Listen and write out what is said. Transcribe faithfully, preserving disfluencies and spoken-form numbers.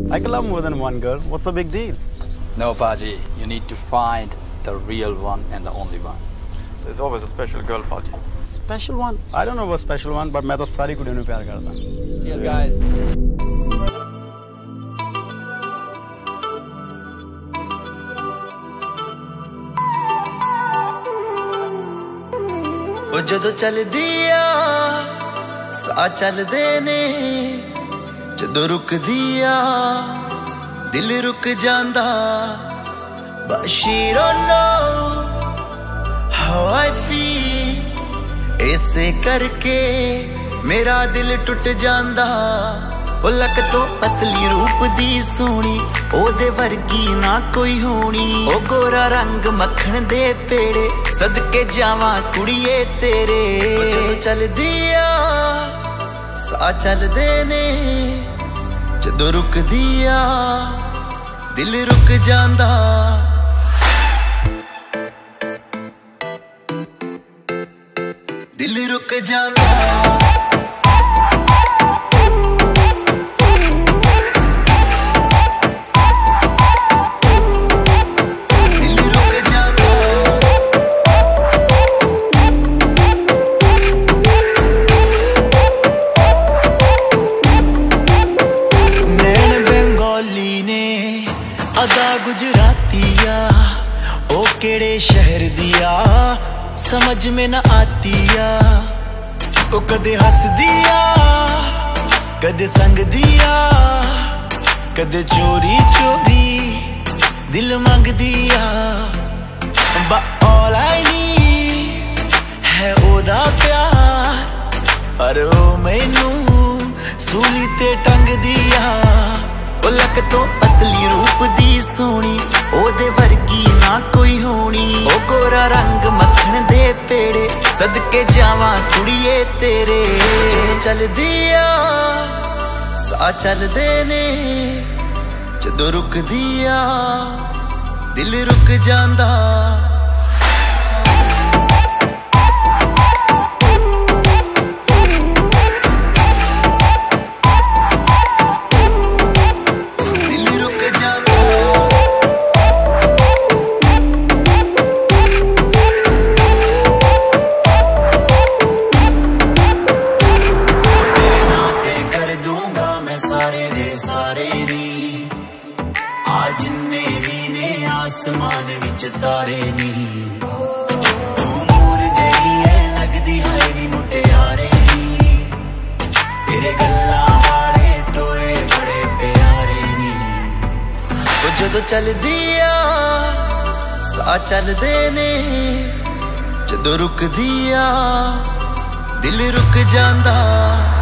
I can love more than one girl. What's the big deal? No, Paji. You need to find the real one and the only one. There's always a special girl, Paji. Special one? I don't know about special one, but मैं तो सारी कुड़ियों ने प्यार करता हूँ. Cheers, guys. ਉਹ ਜਦੋਂ ਚੱਲਦੀ ਆ ਸਾਹ ਚੱਲਦੇ ਨੇ ਜਦੋਂ ਰੁਕਦੀ ਆ ਦਿਲ ਰੁਕ ਜਾਂਦਾ but she don't know how I feel ਇਸੇ ਕਰਕੇ ਮੇਰਾ ਦਿਲ ਟੁੱਟ ਜਾਂਦਾ ਉਹ ਲੱਕ ਤੋਂ ਪਤਲੀ ਰੂਪ ਦੀ ਸੋਹਣੀ ਉਹਦੇ ਵਰਗੀ ਨਾ ਕੋਈ ਹੋਣੀ ਉਹ ਗੋਰਾ ਰੰਗ ਮੱਖਣ ਦੇ ਪੇੜੇ ਸਦਕੇ ਜਾਵਾਂ ਕੁੜੀਏ ਤੇਰੇ ਜਦੋਂ ਚੱਲਦੀ ਆ ਸਾਹ ਚੱਲਦੇ ਨੇ ਜਦੋਂ ਰੁਕਦੀ ਆ ਦਿਲ ਰੁਕ ਜਾਂਦਾ ਦਿਲ ਰੁਕ ਜਾਂਦਾ शहर दिया समझ में न आती आ ओ कदे हंस दिया कदे संग दिया कदे चोरी चोरी दिल मांग दिया but all I need है ओदा प्यार पर ओ मैनू सूली ते टंग दिया ओ लक तो पतली रूप दी सोनी ओदे वर्गी ना कोई होनी ओ गोरा रंग मक्खन दे पेड़े सदके जावां कुड़िए तेरे चलदी आ साह चलदे ने जदों रुकदी आ दिल रुक जांदा तारे नी तू मूर जही है लगदी है नी मुटियारे नी तेरे गल्ला वाले टोए बड़े प्यारे नी ओ जदों चलदी आ साह चलदे ने जदों रुकदी आ दिल रुक जांदा